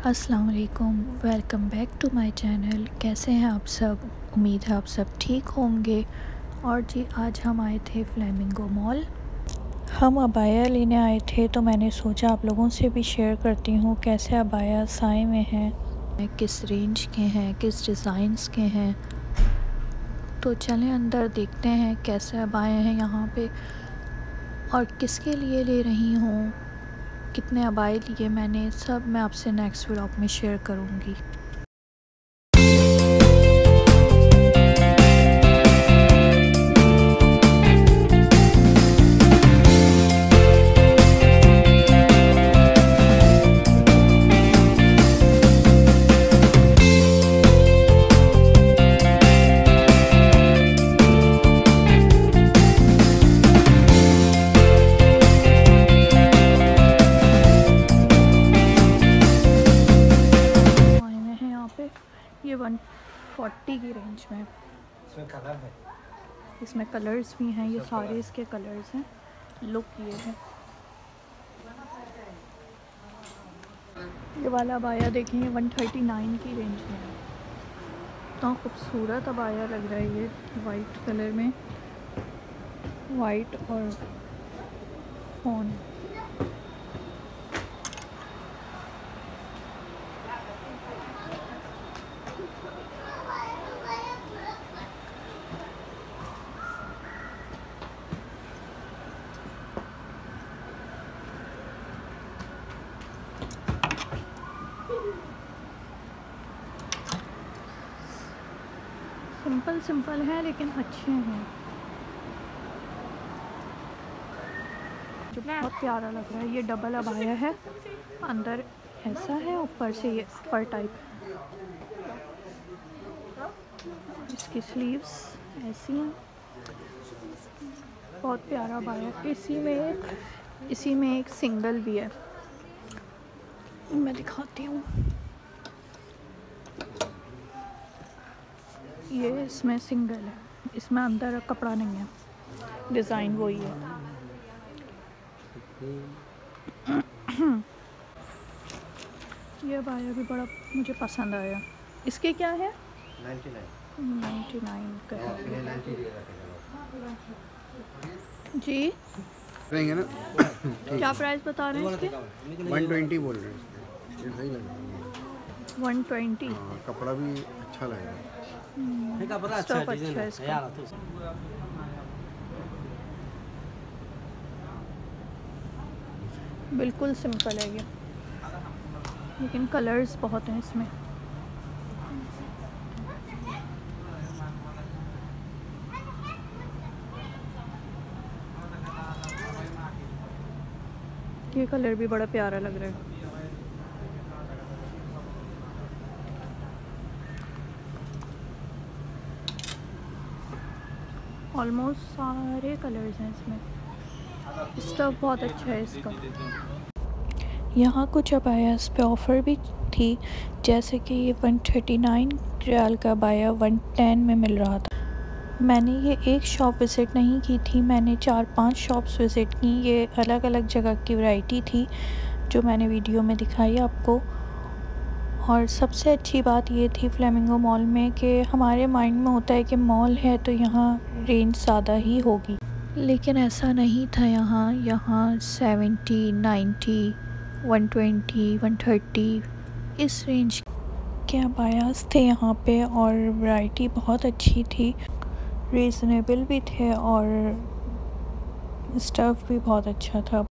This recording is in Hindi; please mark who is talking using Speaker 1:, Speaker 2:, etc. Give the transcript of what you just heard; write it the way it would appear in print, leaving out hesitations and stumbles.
Speaker 1: अस्सलाम वालेकुम, welcome back to my channel. कैसे हैं आप सब? उम्मीद है आप सब ठीक होंगे। और जी आज हम आए थे फ्लेमिंगो मॉल। हम अबाया लेने आए थे, तो मैंने सोचा आप लोगों से भी शेयर करती हूँ कैसे अबाया आए में हैं, किस रेंज के हैं, किस डिज़ाइंस के हैं। तो चलें अंदर देखते हैं कैसे अबाया हैं यहाँ पे और किसके लिए ले रही हूँ, कितने अबाए लिए मैंने, सब मैं आपसे नेक्स्ट व्लॉग में शेयर करूँगी। ये 140 की रेंज में।
Speaker 2: इसमें कलर है,
Speaker 1: इसमें कलर्स भी हैं, ये सारे इसके कलर्स हैं। लुक ये है, ये वाला अबाया देखें, ये 139 की रेंज में है। तो खूबसूरत अबाया लग रहा है ये, वाइट कलर में, वाइट और फोन। सिंपल है लेकिन अच्छे हैं, जो बहुत प्यारा लग रहा है। ये डबल अबाया है, अंदर ऐसा है, ऊपर से ये अपर टाइप। इसकी स्लीव्स ऐसी हैं, बहुत प्यारा अबाया। इसी में एक सिंगल भी है, मैं दिखाती हूँ। ये इसमें सिंगल है, इसमें अंदर कपड़ा नहीं है, डिज़ाइन वही है। ये अबाया भी बड़ा मुझे पसंद आया। इसके क्या है? 99 का जी।
Speaker 2: रहेंगे ना।
Speaker 1: क्या प्राइस बता रहे हैं इसके?
Speaker 2: 120 बोल रहे हैं। ये सही लग रहा है।
Speaker 1: 120।
Speaker 2: कपड़ा भी अच्छा लग रहा है।
Speaker 1: स्टफ अच्छा है इसका। बिल्कुल सिंपल है ये, लेकिन कलर्स बहुत हैं इसमें। ये कलर भी बड़ा प्यारा लग रहा है। ऑलमोस्ट सारे कलर्स हैं इसमें, स्टफ बहुत अच्छा है इसका। यहाँ कुछ अबायास पे ऑफ़र भी थी, जैसे कि ये 139 रियाल का अबाया 110 में मिल रहा था। मैंने ये एक शॉप विज़िट नहीं की थी, मैंने 4-5 शॉप्स विज़िट की। ये अलग अलग जगह की वैरायटी थी जो मैंने वीडियो में दिखाई आपको। और सबसे अच्छी बात ये थी फ्लेमिंगो मॉल में कि हमारे माइंड में होता है कि मॉल है तो यहाँ रेंज ज़्यादा ही होगी, लेकिन ऐसा नहीं था। यहाँ 70, 90, 120, 130 इस रेंज के अबायास थे यहाँ पे, और वैरायटी बहुत अच्छी थी, रीज़नेबल भी थे और स्टफ़ भी बहुत अच्छा था।